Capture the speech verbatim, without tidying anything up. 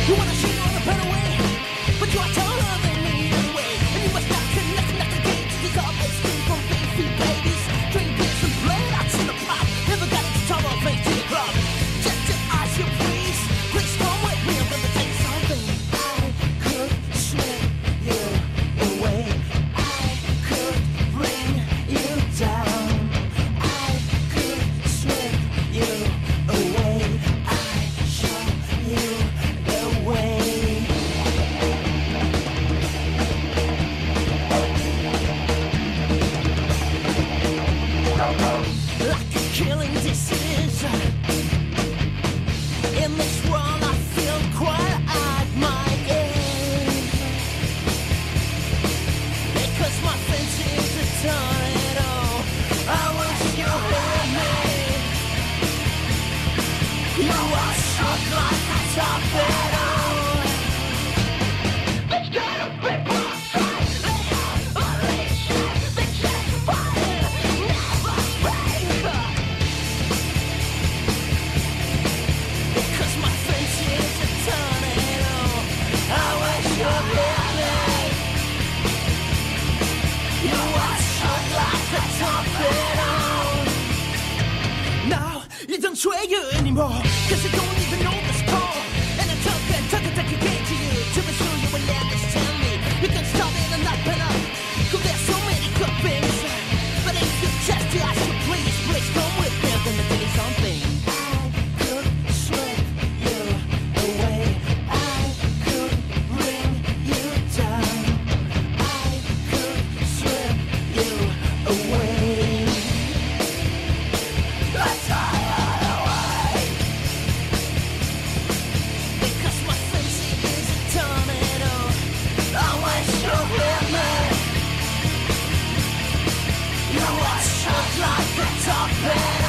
You wanna shoot on a better way, but you are taller than me anyway. And you must not connect, not the gauge. These are all steam from big feet babies. Drink beers and play lots in the pot. Never got into trouble, face to the club. Just to ask you please, please come with me. I'm gonna take something. I could slip you away. I could bring you down. I could slip you away. I show you the way. Like a killing disease. In this world I feel quite at my age. Because my fence is a tornado. I wish you heard me. You are shot like a torpedo. Let's get a bit more fight. Unleash the jet fire. Never break. Because my face is a tornado. I wish you heard me. You are shot like a torpedo. Now you don't sway you anymore. Cause you don't even know the score. And I talk and talk and talk again to you. To be sure you will understand me. You can stop it and not pen up. Cause there's so many good things. But if you just to ask you please, please come with me. I'm gonna tell you something. I could slip you away. I could bring you down. I could slip you away. Let's hide away. Because my face is a tornado. I wish you heard me. You are shot like a torpedo.